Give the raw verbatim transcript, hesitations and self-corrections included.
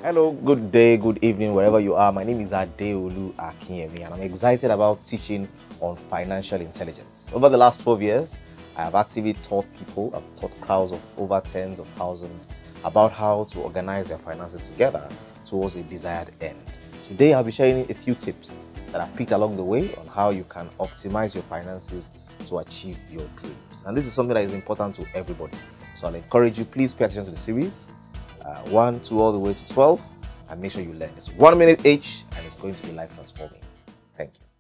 Hello, good day, good evening, wherever you are. My name is Adeolu Akinyemi, and I'm excited about teaching on financial intelligence. Over the last twelve years, I have actively taught people, I've taught crowds of over tens of thousands about how to organize their finances together towards a desired end. Today, I'll be sharing a few tips that I've picked along the way on how you can optimize your finances to achieve your dreams. And this is something that is important to everybody. So I'll encourage you, please pay attention to the series. Uh, one, two, all the way to twelve, and make sure you learn. It's one minute each, and it's going to be life transforming. Thank you.